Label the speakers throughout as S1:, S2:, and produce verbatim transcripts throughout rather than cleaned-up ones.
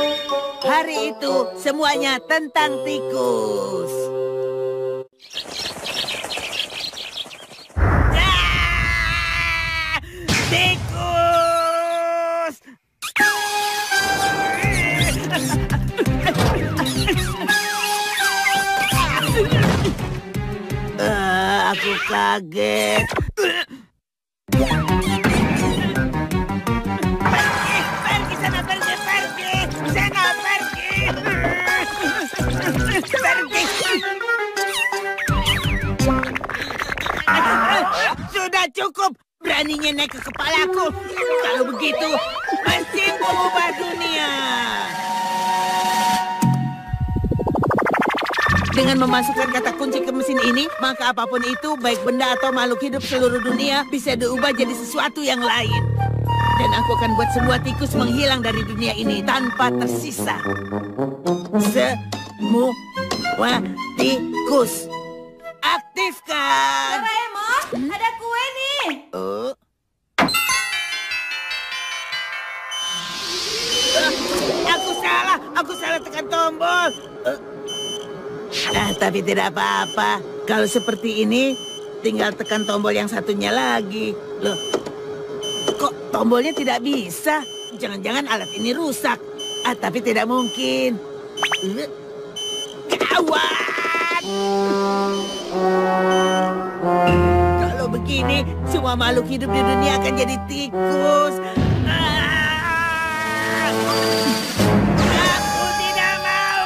S1: Hari itu semuanya tentang tikus. Ah! Tikus! Ah, aku kaget. Pergi sana, pergi, pergi. Sana, pergi. Pergi. Sudah cukup. Beraninya naik ke kepalaku. Kalau begitu, mesin pengubah dunia. Dengan memasukkan kata kunci ke mesin ini, maka apapun itu, baik benda atau makhluk hidup seluruh dunia, bisa diubah jadi sesuatu yang lain. Dan aku akan buat semua tikus menghilang dari dunia ini tanpa tersisa. Semua tikus. Aktifkan!
S2: Doraemon, hmm? ada kue nih.
S1: Oh. Uh, aku salah, aku salah tekan tombol. Uh. Ah, tapi tidak apa-apa. Kalau seperti ini, tinggal tekan tombol yang satunya lagi. Loh, kok tombolnya tidak bisa? Jangan-jangan alat ini rusak. Ah, tapi tidak mungkin. Uh. Gawat! Kalau begini, semua makhluk hidup di dunia akan jadi tikus. Ah! Aku tidak mau!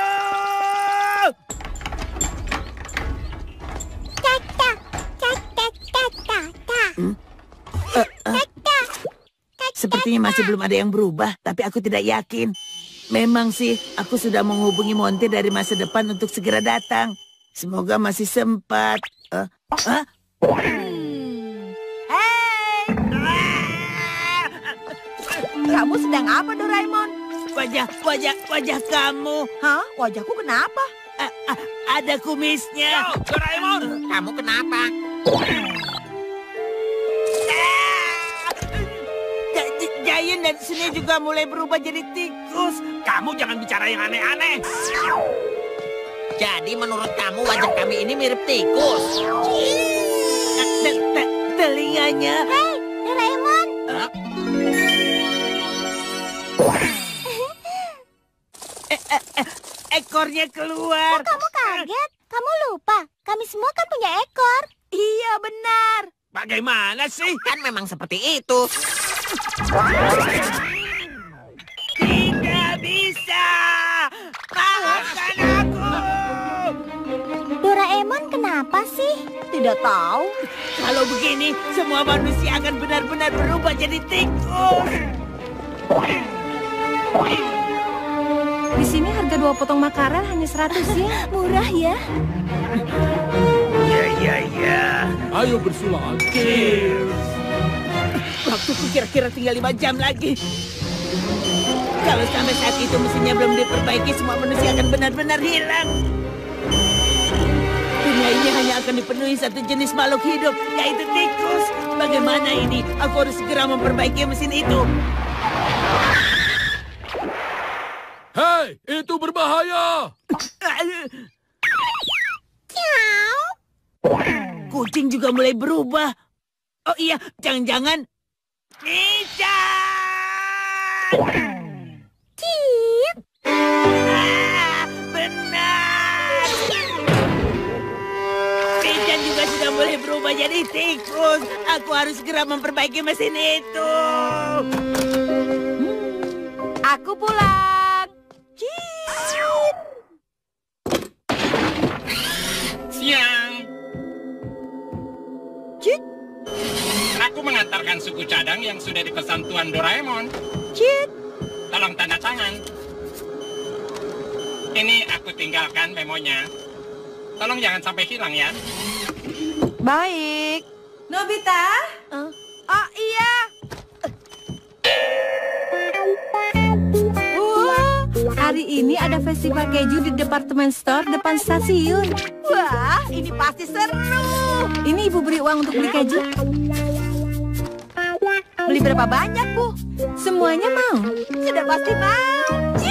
S3: Tata, tata, tata, tata.
S1: Hmm? Uh, uh. Sepertinya masih belum ada yang berubah, tapi aku tidak yakin. Memang sih, aku sudah menghubungi Monty dari masa depan untuk segera datang. Semoga masih sempat. Uh, uh?
S2: Hmm. Hei! Kamu sedang apa, Doraemon?
S1: Wajah, wajah, wajah kamu.
S2: Hah? Wajahku kenapa?
S1: Uh, uh, ada kumisnya.
S4: Yo, Doraemon, kamu kenapa?
S1: Giant dan Sune juga mulai berubah jadi tikus.
S4: Kamu jangan bicara yang aneh-aneh.
S5: Jadi menurut kamu wajah kami ini mirip tikus?
S1: Telinganya.
S3: Hei, Doraemon.
S1: Ekornya keluar.
S3: Kok kamu kaget? Kamu lupa, kami semua kan punya ekor.
S2: Iya, benar.
S4: Bagaimana sih?
S5: Kan memang seperti itu.
S1: Tidak bisa. Maafkan aku.
S3: Doraemon kenapa sih?
S2: Tidak tahu.
S1: Kalau begini, semua manusia akan benar-benar berubah jadi tikus.
S6: Di sini harga dua potong makarel hanya seratus yen.
S3: Murah ya?
S1: Ya, ya, ya.
S4: Ayo bersulang. Cheers.
S1: Waktuku kira-kira tinggal lima jam lagi. Kalau sampai saat itu mesinnya belum diperbaiki, semua manusia akan benar-benar hilang. Dunia ini hanya akan dipenuhi satu jenis makhluk hidup, yaitu tikus. Bagaimana ini? Aku harus segera memperbaiki mesin itu.
S4: Hei, itu berbahaya.
S1: Kucing juga mulai berubah. Oh iya, jangan-jangan Michan!
S3: Cip.
S1: Ah, benar! Michan juga sudah mulai berubah jadi tikus. Aku harus segera memperbaiki mesin itu.
S2: Hmm, aku pulang. Cip.
S7: Siang.
S2: Cip.
S7: Aku mengantarkan suku cadang yang sudah dipesan Tuan Doraemon.
S2: Cip.
S7: Tolong tanda tangan. Ini aku tinggalkan memonya. Tolong jangan sampai hilang ya.
S2: Baik. Nobita?
S3: Uh.
S2: Oh iya. Wah,
S6: Hari ini ada festival keju di departemen store depan stasiun.
S2: wah, ini pasti seru.
S6: Ini ibu beri uang untuk beli keju.
S2: Beli berapa banyak, Bu?
S6: Semuanya mau.
S2: Sudah pasti mau.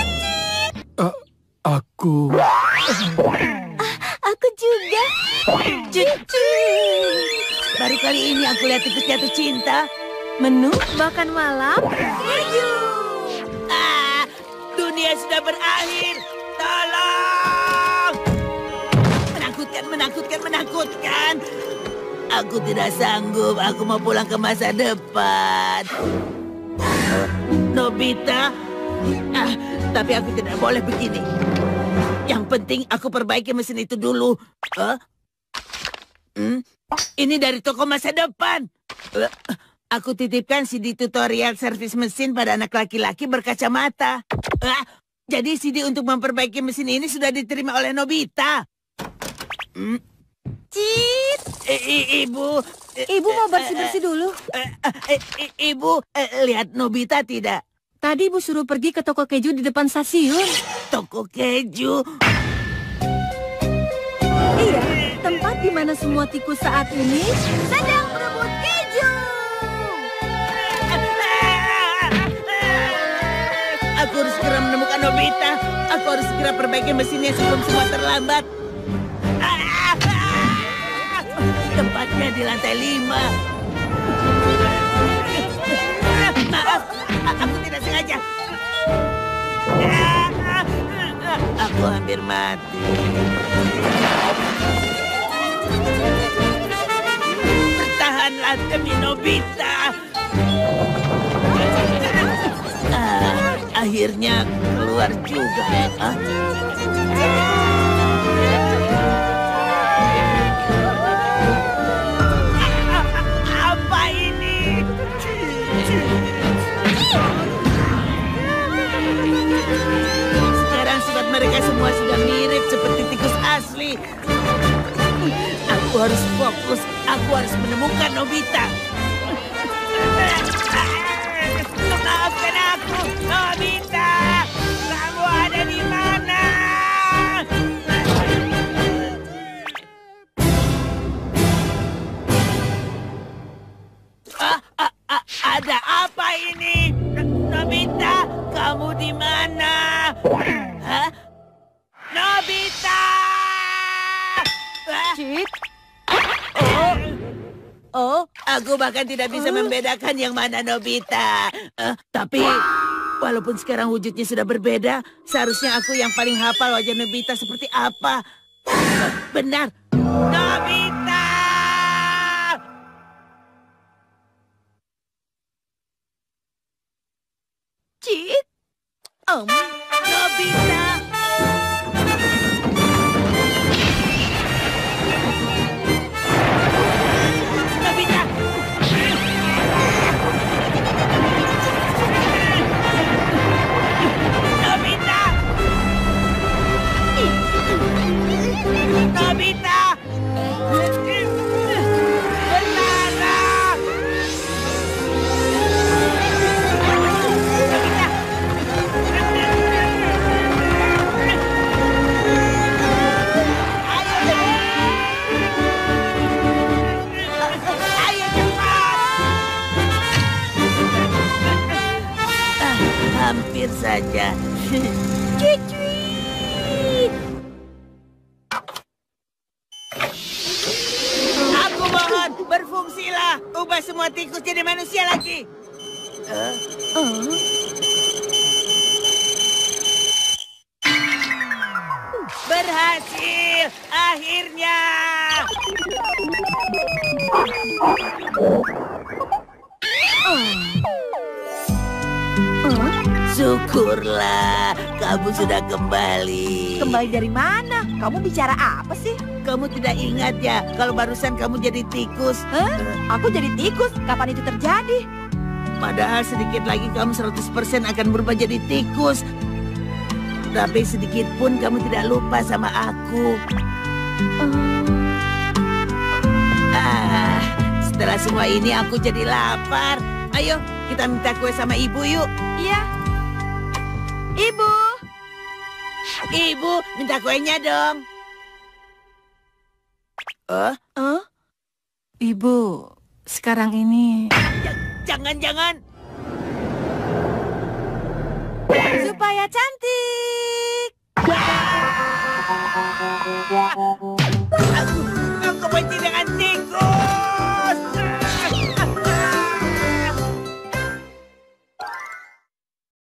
S4: aku.
S3: Aku juga.
S1: Cucu. Baru kali ini aku lihat tikus jatuh cinta.
S6: Menu makan malam.
S1: Ah, dunia sudah berakhir. Tolong. Menakutkan, menakutkan, menakutkan. Aku tidak sanggup. Aku mau pulang ke masa depan. Nobita. Ah, tapi aku tidak boleh begini. Yang penting aku perbaiki mesin itu dulu. Huh? Hmm? Ini dari toko masa depan. Uh, aku titipkan C D tutorial servis mesin pada anak laki-laki berkacamata. Uh, jadi C D untuk memperbaiki mesin ini sudah diterima oleh Nobita. Hmm?
S3: Cit.
S1: I- i- ibu.
S6: Ibu mau bersih-bersih dulu.
S1: Uh, uh, uh, i- ibu, uh, lihat Nobita tidak?
S6: Tadi ibu suruh pergi ke toko keju di depan stasiun.
S1: Toko keju.
S6: Iya, tempat di mana semua tikus saat ini sedang berebut keju.
S1: Aku harus segera menemukan Nobita. Aku harus segera perbaiki mesinnya sebelum semua terlambat. Tempatnya di lantai lima. Maaf, aku tidak sengaja. Aku hampir mati. Bertahanlah demi Nobita. Ah, akhirnya keluar juga. Ah? Apa ini? Sekarang sifat mereka semua sudah mirip seperti tikus asli. Aku harus fokus. Aku harus menemukan Nobita. Maafkan aku, Nobita. Kamu ada di mana? Ah, ah, ah, ada apa ini? Nobita, kamu di mana? Hah? Nobita! Ah,
S6: Cit,
S1: Oh, oh, aku bahkan tidak bisa membedakan yang mana Nobita. Eh, tapi walaupun sekarang wujudnya sudah berbeda, seharusnya aku yang paling hafal wajah Nobita seperti apa. Eh, benar, Nobita!
S3: Cit.
S1: Om, Nobita! Nobita! Nobita! Nobita! Bertahanlah! Nobita! Ayo cepat! Ah, hampir saja.
S3: Cuit.
S1: Aku mohon, berfungsilah. Ubah semua tikus jadi manusia lagi. Eh? Berhasil, akhirnya. Syukurlah, kamu sudah kembali.
S2: Kembali dari mana? Kamu bicara apa sih?
S1: Kamu tidak ingat ya, kalau barusan kamu jadi tikus.
S2: Hah?
S1: Eh,
S2: Aku jadi tikus. Kapan itu terjadi?
S1: Padahal sedikit lagi kamu seratus persen akan berubah jadi tikus. Tapi sedikit pun kamu tidak lupa sama aku. Ah, setelah semua ini aku jadi lapar. Ayo, kita minta kue sama ibu yuk.
S2: Iya. Ibu.
S1: Ibu, minta kuenya dong. Eh?
S6: Ibu, sekarang ini
S1: Jangan-jangan